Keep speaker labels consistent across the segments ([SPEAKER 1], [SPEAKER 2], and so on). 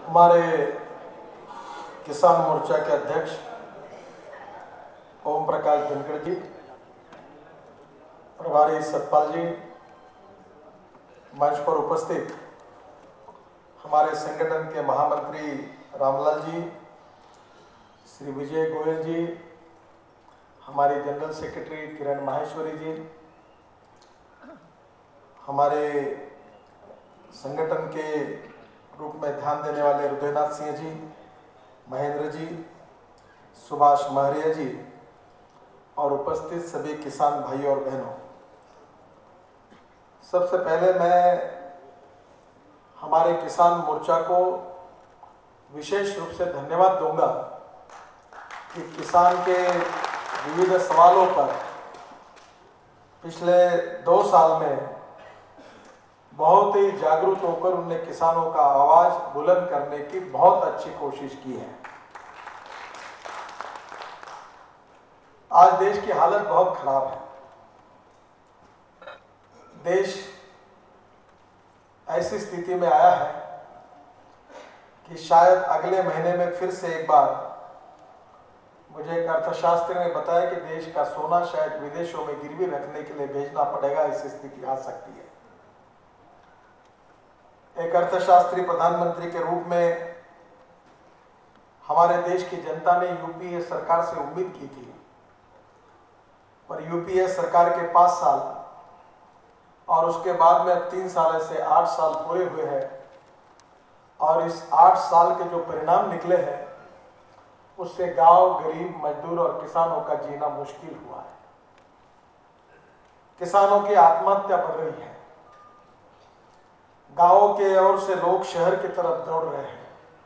[SPEAKER 1] हमारे किसान मोर्चा के अध्यक्ष ओम प्रकाश धनखड़ जी, प्रभारी सतपाल जी, मंच पर उपस्थित हमारे संगठन के महामंत्री रामलाल जी, श्री विजय गोयल जी, हमारी जनरल सेक्रेटरी किरण माहेश्वरी जी, हमारे संगठन के रूप में ध्यान देने वाले हृदयनाथ सिंह जी, महेंद्र जी, सुभाष महरिया जी और उपस्थित सभी किसान भाई और बहनों, सबसे पहले मैं हमारे किसान मोर्चा को विशेष रूप से धन्यवाद दूंगा कि किसान के विविध सवालों पर पिछले 2 साल में बहुत ही जागरूक होकर उनने किसानों का आवाज बुलंद करने की बहुत अच्छी कोशिश की है। आज देश की हालत बहुत खराब है। देश ऐसी स्थिति में आया है कि शायद अगले महीने में फिर से एक बार, मुझे एक अर्थशास्त्री ने बताया कि देश का सोना शायद विदेशों में गिरवी रखने के लिए भेजना पड़ेगा, ऐसी स्थिति आ सकती है। एक अर्थशास्त्री प्रधानमंत्री के रूप में हमारे देश की जनता ने यूपीए सरकार से उम्मीद की थी, पर यूपीए सरकार के 5 साल और उसके बाद में अब 3 साल से 8 साल पूरे हुए हैं और इस 8 साल के जो परिणाम निकले हैं उससे गांव, गरीब, मजदूर और किसानों का जीना मुश्किल हुआ है। किसानों की आत्महत्या बढ़ रही है। गांवों के ओर से लोग शहर की तरफ दौड़ रहे हैं।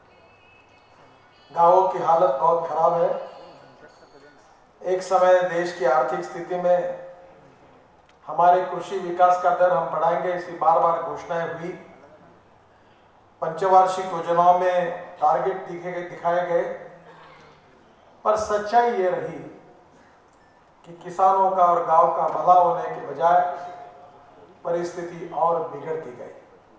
[SPEAKER 1] गांवों की हालत बहुत खराब है। एक समय देश की आर्थिक स्थिति में हमारे कृषि विकास का दर हम बढ़ाएंगे, ऐसी बार-बार घोषणाएं हुई। पंचवार्षिक योजनाओं में टारगेट दिखाए गए, पर सच्चाई ये रही कि किसानों का और गांव का भला होने के बजाय परिस्थिति और बिगड़ती गई।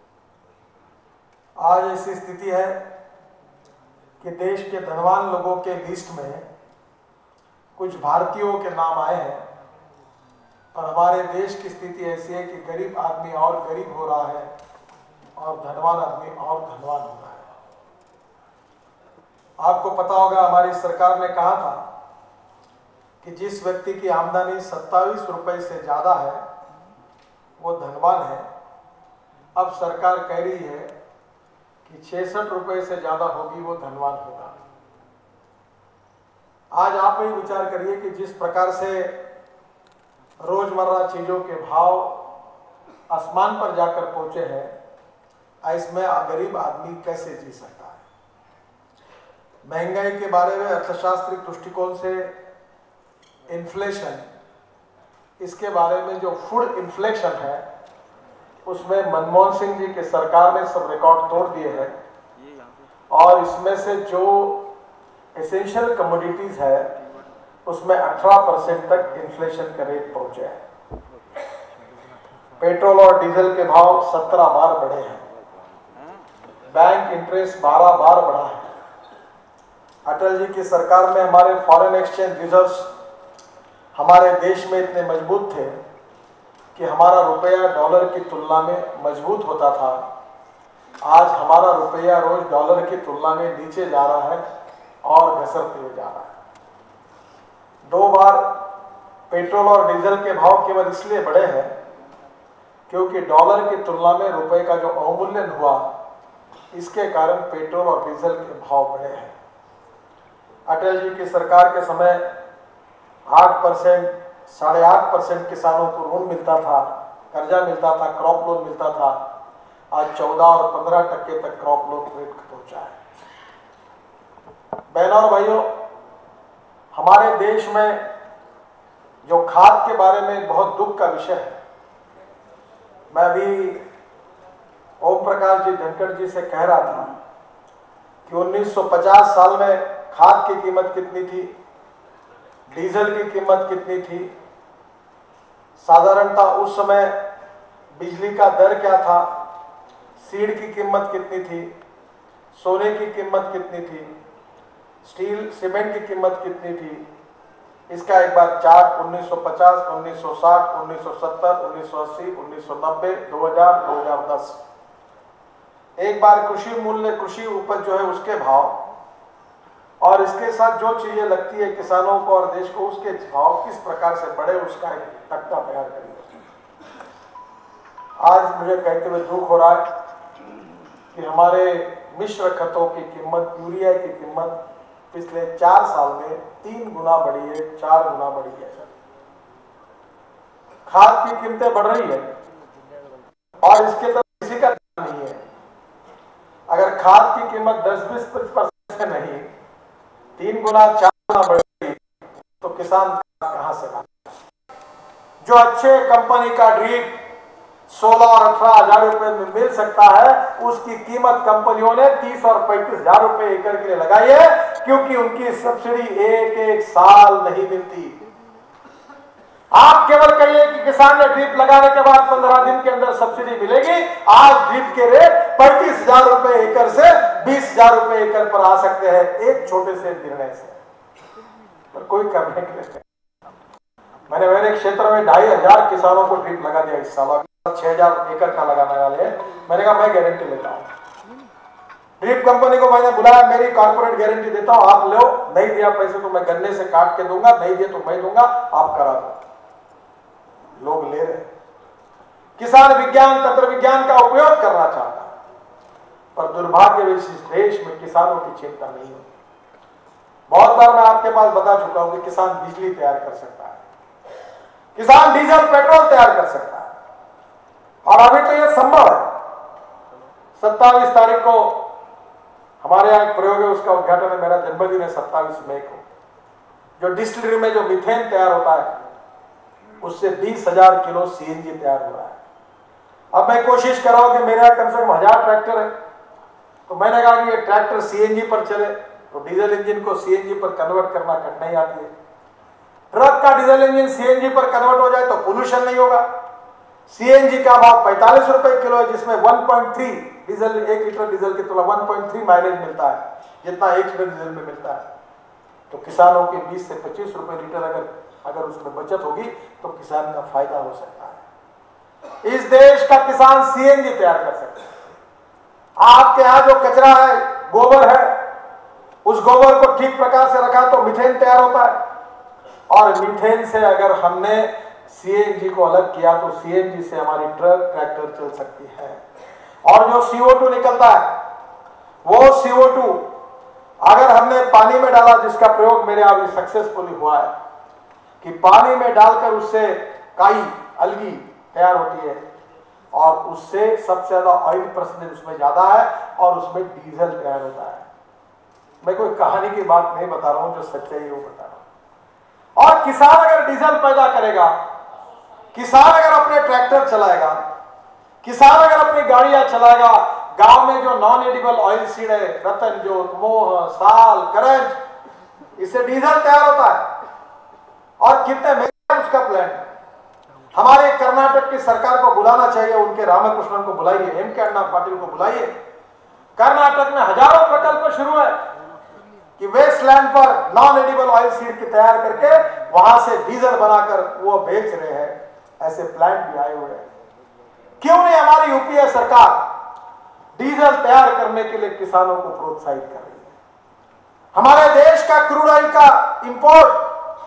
[SPEAKER 1] आज ऐसी स्थिति है कि देश के धनवान लोगों के लिस्ट में कुछ भारतीयों के नाम आए हैं और हमारे देश की स्थिति ऐसी है कि गरीब आदमी और गरीब हो रहा है और धनवान आदमी और धनवान हो रहा है। आपको पता होगा, हमारी सरकार ने कहा था कि जिस व्यक्ति की आमदनी 27 रुपए से ज्यादा है वो धनवान है। अब सरकार कह रही है कि 66 रुपए से ज्यादा होगी वो धनवान होगा। आज आप ही विचार करिए कि जिस प्रकार से रोजमर्रा चीजों के भाव आसमान पर जाकर पहुंचे हैं, इसमें गरीब आदमी कैसे जी सकता है। महंगाई के बारे में अर्थशास्त्री दृष्टिकोण से इन्फ्लेशन, इसके बारे में जो फूड इन्फ्लेशन है उसमें मनमोहन सिंह जी के सरकार ने सब रिकॉर्ड तोड़ दिए हैं और इसमें से जो एसेंशियल कमोडिटीज है उसमें 18% तक इन्फ्लेशन का रेट पहुंचे है। पेट्रोल और डीजल के भाव 17 बार बढ़े हैं। बैंक इंटरेस्ट 12 बार बढ़ा है। अटल जी की सरकार में हमारे फॉरेन एक्सचेंज रिजर्व्स हमारे देश में इतने मजबूत थे कि हमारा रुपया डॉलर की तुलना में मजबूत होता था। आज हमारा रुपया रोज डॉलर की तुलना में नीचे जा रहा है और घसरते हुए जा रहा है। 2 बार पेट्रोल और डीजल के भाव केवल इसलिए बढ़े हैं क्योंकि डॉलर की तुलना में रुपए का जो अवमूल्यन हुआ, इसके कारण पेट्रोल और डीजल के भाव बढ़े हैं। अटल जी की सरकार के समय 8%, 8.5% किसानों को ऋण मिलता था, कर्जा मिलता था, क्रॉप लोन मिलता था। आज 14 और 15% तक क्रॉप लोन रेट पहुंचा है। बहनों और भाइयों, हमारे देश में जो खाद के बारे में बहुत दुख का विषय है, मैं अभी ओम प्रकाश जी धनखड़ जी से कह रहा था कि 1950 साल में खाद की कीमत कितनी थी, डीजल की कीमत कितनी थी, साधारणतः उस समय बिजली का दर क्या था, सीड की कीमत कितनी थी, सोने की कीमत कितनी थी, स्टील सीमेंट की कीमत कितनी थी, इसका एक बार चार्ट 1950, 1960, 1970, 1980, 1990, 2000, 2010, एक बार कृषि मूल्य, कृषि उपज जो है उसके भाव और इसके साथ जो चीजें लगती है किसानों को और देश को, उसके भाव किस प्रकार से बढ़े, उसका एक तख्ता तैयार करिए। आज मुझे कहते हुए दुख हो रहा है कि हमारे मिश्र खतों की कीमत, यूरिया की कीमत पिछले 4 साल में 3 गुना बढ़ी है, 4 गुना बढ़ी है। खाद की कीमतें बढ़ रही है और इसके तरफ किसी का ध्यान नहीं है। अगर खाद की कीमत 10-20% से नहीं 3 गुना 4 गुना बढ़ेगी तो किसान कहां से लाएगा? जो अच्छे कंपनी का ड्रिप 16 और 18 हजार रुपए में मिल सकता है, उसकी कीमत कंपनियों ने 30 और 35 हजार रुपए एकड़ के लिए लगाई है, क्योंकि उनकी सब्सिडी एक साल नहीं मिलती। आप केवल कहिए कि किसान ने ड्रिप लगाने के बाद 15 दिन के अंदर सब्सिडी मिलेगी। आज ड्रिप के रेट 35 हजार रुपए एकड़ से 20 हजार रुपए एकड़ पर आ सकते हैं, एक छोटे से निर्णय से, पर कोई करने के लिए। मैंने मेरे क्षेत्र में 2500 किसानों को ड्रिप लगा दिया इस साल, 6000 एकड़ का लगाने वाले हैं। मैंने कहा मैं गारंटी लेता हूं, ड्रिप कंपनी को मैंने बुलाया, मेरी कॉर्पोरेट गारंटी देता हूं, आप लो, नहीं दिया पैसे तो मैं गन्ने से काट के दूंगा, नहीं दिए तो मैं दूंगा, आप करा दो। लोग ले रहे। किसान विज्ञान, तंत्र विज्ञान का उपयोग करना चाहता है, पर दुर्भाग्य इस देश में किसानों की चिंता नहीं होती। बहुत बार मैं आपके पास बता चुका हूं कि किसान बिजली तैयार कर सकता है, किसान डीजल पेट्रोल तैयार कर सकता है, और अभी तो यह संभव है। 27 तारीख को हमारे यहाँ एक प्रयोग है, उसका उद्घाटन है, मेरा जन्मदिन है 27 मई को। जो डिस्टिलरी में जो मीथेन तैयार होता है उससे 20,000 किलो सीएनजी तैयार हो रहा है। अब मैं कोशिश कर रहा हूं कि मेरे यहाँ कम से कम 1000 ट्रैक्टर है, तो मैंने कहा कि ये ट्रैक्टर सीएनजी पर चले तो डीजल इंजन को सीएनजी पर कन्वर्ट करना कठिनाई आती है। ट्रक का डीजल इंजन सीएनजी पर कन्वर्ट हो जाए तो पोल्यूशन नहीं होगा। सीएनजी का भाव 45 रुपए किलो है, जिसमें 1.3 डीजल, 1 लीटर डीजल की तुलना 1.3 माइलेज मिलता है, जितना 1 लीटर डीजल में मिलता है। तो किसानों के 20 से 25 रुपए लीटर अगर उसमें बचत होगी तो किसान का फायदा हो सकता है। इस देश का किसान सीएनजी तैयार कर सकता है। आपके यहां जो कचरा है, गोबर है, उस गोबर को ठीक प्रकार से रखा तो मीथेन तैयार होता है, और मीथेन से अगर हमने सीएनजी को अलग किया तो सीएनजी से हमारी ट्रक, ट्रैक्टर चल सकती है। और जो CO2 निकलता है, वो CO2 अगर हमने पानी में डाला, जिसका प्रयोग मेरे यहाँ भी सक्सेसफुली हुआ है कि पानी में डालकर उससे काई, अलगी तैयार होती है, और उससे सबसे ज्यादा ऑयल परसेंटेज उसमें ज्यादा है, और उसमें डीजल तैयार होता है। मैं कोई कहानी की बात नहीं बता रहा हूं, जो सच्चाई है वो बता रहा हूं। और किसान अगर डीजल पैदा करेगा, किसान अगर अपने ट्रैक्टर चलाएगा, किसान अगर अपनी गाड़ियां चलाएगा, गांव में जो नॉन एडिबल ऑयल सीड है, रतन जोत, मोह, साल, करंज, इससे डीजल तैयार होता है। और कितने महंगा उसका प्लांट। हमारे कर्नाटक की सरकार को बुलाना चाहिए, उनके रामकृष्णन को बुलाइए, एम के अन्ना पाटिल को बुलाइए। कर्नाटक में हजारों प्रकल्प शुरू है कि वेस्टलैंड पर नॉन एडिबल ऑयल सीड की तैयार करके वहां से डीजल बनाकर वो बेच रहे हैं। ऐसे प्लांट भी आए हुए हैं। क्यों नहीं हमारी यूपीए सरकार डीजल तैयार करने के लिए किसानों को प्रोत्साहित कर रही है? हमारे देश का क्रूड ऑयल का इंपोर्ट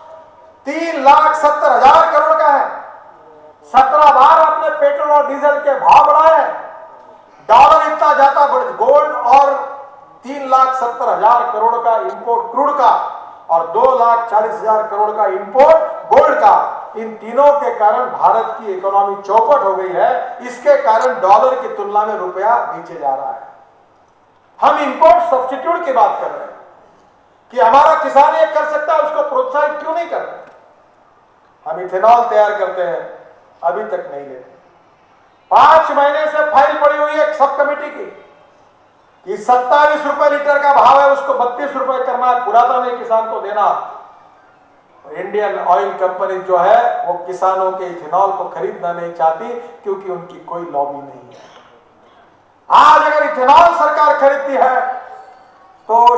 [SPEAKER 1] 3,70,000 करोड़ का है। 17 बार अपने पेट्रोल और डीजल के भाव बढ़ाए हैं। डॉलर इतना जाता बढ़, गोल्ड और 3,70,000 करोड़ का इंपोर्ट क्रूड का, और 2,40,000 करोड़ का इंपोर्ट गोल्ड का। इन तीनों के कारण भारत की इकोनॉमी चौपट हो गई है। इसके कारण डॉलर की तुलना में रुपया नीचे जा रहा है। हम इंपोर्ट सब्स्टिट्यूट की बात कर रहे हैं कि हमारा किसान ये कर सकता है, उसको प्रोत्साहित क्यों नहीं कर रहे? हम इथेनॉल तैयार करते हैं, अभी तक नहीं लेते। 5 महीने से फाइल पड़ी हुई है सब कमेटी की कि 27 रुपए लीटर का भाव है, उसको 32 रुपए करना है, पुराना नहीं किसान को देना। इंडियन ऑयल कंपनी जो है वो किसानों के इथेनॉल को खरीदना नहीं चाहती, क्योंकि उनकी कोई लॉबी नहीं है। आज अगर इथेनॉल सरकार खरीदती है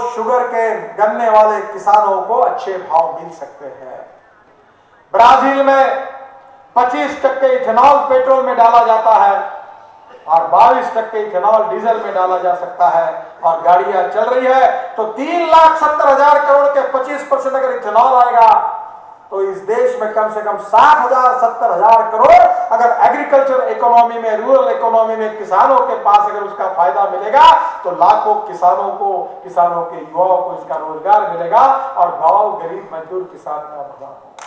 [SPEAKER 1] शुगर केन गन्ने वाले किसानों को अच्छे भाव मिल सकते हैं। ब्राजील में 25% इथेनॉल पेट्रोल में डाला जाता है और 22% इथेनॉल डीजल में डाला जा सकता है और गाड़ियां चल रही है। तो 3,70,000 करोड़ के 25% अगर इथेनॉल आएगा तो इस देश में कम से कम 60,000-70,000 करोड़ अगर एग्रीकल्चर इकोनॉमी में, रूरल इकोनॉमी में किसानों के पास अगर उसका फायदा मिलेगा तो लाखों किसानों के युवाओं को इसका रोजगार मिलेगा और गांव गरीब मजदूर किसान का भला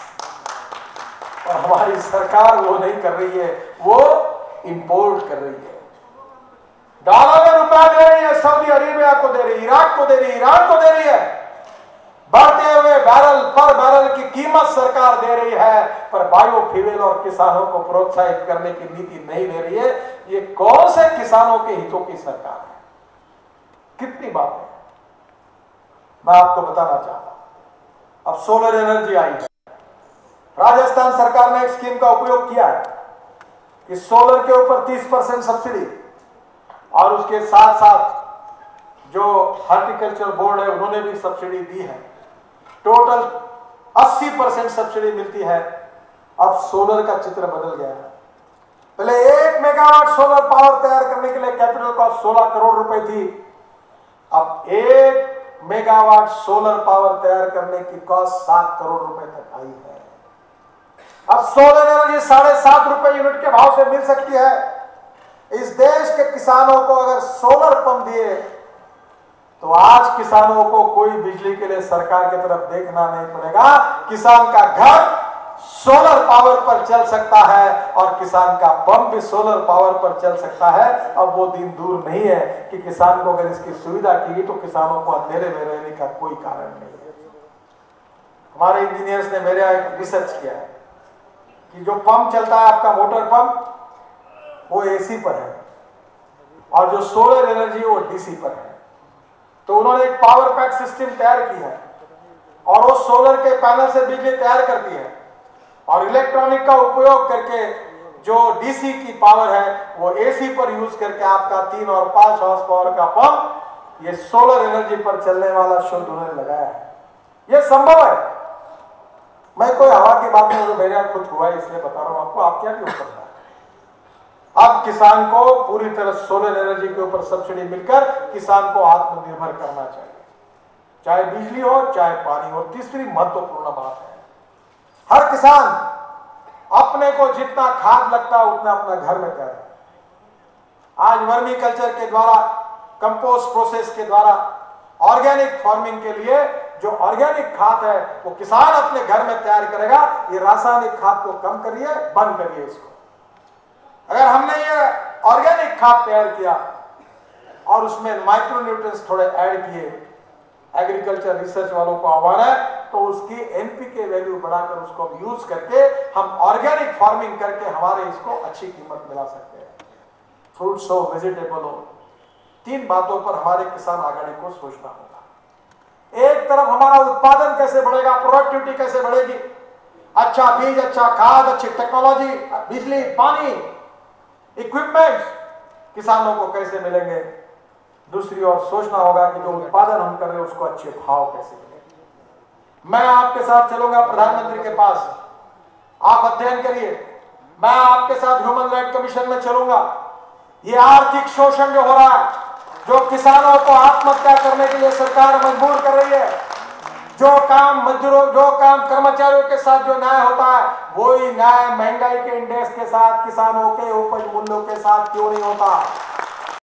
[SPEAKER 1] होगा। और हमारी सरकार वो नहीं कर रही है, वो इंपोर्ट कर रही है। डॉलर में रुपया दे रही है, सऊदी अरेबिया को दे रही है, इराक को दे रही है, ईरान को दे रही है। बढ़ते हुए बैरल की कीमत सरकार दे रही है, पर बायोफ्यूल और किसानों को प्रोत्साहित करने की नीति नहीं ले रही है। ये कौन से किसानों के हितों की सरकार है? कितनी बात है मैं आपको बताना चाहता हूं। अब सोलर एनर्जी आई है, राजस्थान सरकार ने एक स्कीम का उपयोग किया है कि सोलर के ऊपर 30% सब्सिडी और उसके साथ साथ जो हॉर्टिकल्चर बोर्ड है उन्होंने भी सब्सिडी दी है। टोटल 80% सब्सिडी मिलती है। अब सोलर का चित्र बदल गया है। पहले 1 मेगावाट सोलर पावर तैयार करने के लिए कैपिटल कॉस्ट 16 करोड़ रुपए थी। अब 1 मेगावाट सोलर पावर तैयार करने की कॉस्ट 7 करोड़ रुपए तक आई है। अब सोलर एनर्जी 7.5 रुपए यूनिट के भाव से मिल सकती है। इस देश के किसानों को अगर सोलर पंप दिए तो आज किसानों को कोई बिजली के लिए सरकार की तरफ देखना नहीं पड़ेगा। किसान का घर सोलर पावर पर चल सकता है और किसान का पंप भी सोलर पावर पर चल सकता है। अब वो दिन दूर नहीं है कि किसान को अगर इसकी सुविधा की तो किसानों को अंधेरे में रहने का कोई कारण नहीं है। हमारे इंजीनियर्स ने मेरे यहाँ एक रिसर्च किया है कि जो पंप चलता है आपका मोटर पंप वो एसी पर है और जो सोलर एनर्जी वो डीसी पर है। तो उन्होंने एक पावर पैक सिस्टम तैयार की है और वो सोलर के पैनल से बिजली तैयार करती है और इलेक्ट्रॉनिक का उपयोग करके जो डीसी की पावर है वो एसी पर यूज करके आपका 3 और 5 हॉर्स पावर का पंप ये सोलर एनर्जी पर चलने वाला शोध उन्होंने लगाया है। ये संभव है। मैं कोई हवा की बात नहीं, मेरे यहाँ खुद हुआ है इसलिए बता रहा हूं आपको। आप क्या क्यों करता है? अब किसान को पूरी तरह सोलर एनर्जी के ऊपर सब्सिडी मिलकर किसान को आत्मनिर्भर करना चाहिए, चाहे बिजली हो चाहे पानी हो। तीसरी महत्वपूर्ण बात है, हर किसान अपने को जितना खाद लगता है उतना अपना घर में करे। आज वर्मी कल्चर के द्वारा, कंपोस्ट प्रोसेस के द्वारा, ऑर्गेनिक फार्मिंग के लिए जो ऑर्गेनिक खाद है वो किसान अपने घर में तैयार करेगा। ये रासायनिक खाद को कम करिए, बंद करिए इसको। अगर हमने ये ऑर्गेनिक खाद तैयार किया और उसमें माइक्रो न्यूट्रिएंट्स थोड़े ऐड किए, एग्रीकल्चर रिसर्च वालों को आह्वान है, तो उसकी एनपीके वैल्यू बढ़ाकर उसको यूज करके हम ऑर्गेनिक फार्मिंग करके हमारे इसको अच्छी कीमत मिला सकते हैं। फ्रूट्स हो, वेजिटेबल हो, 3 बातों पर हमारे किसान आघाड़ी को सोचना होगा। एक तरफ हमारा उत्पादन कैसे बढ़ेगा, प्रोडक्टिविटी कैसे बढ़ेगी, अच्छा बीज, अच्छा खाद, अच्छी टेक्नोलॉजी, बिजली, पानी, इक्विपमेंट्स किसानों को कैसे मिलेंगे। दूसरी ओर सोचना होगा कि जो उत्पादन हम कर रहे हैं उसको अच्छे भाव कैसे मिलेंगे। मैं आपके साथ चलूंगा प्रधानमंत्री के पास, आप अध्ययन करिए। मैं आपके साथ ह्यूमन राइट कमीशन में चलूंगा। ये आर्थिक शोषण जो हो रहा है, जो किसानों को आत्महत्या करने के लिए सरकार मजबूर कर रही है, जो काम मजदूरों, जो काम कर्मचारियों के साथ जो न्याय होता है वही न्याय महंगाई के इंडेक्स के साथ, किसानों के उपज मूल्यों के साथ क्यों नहीं होता।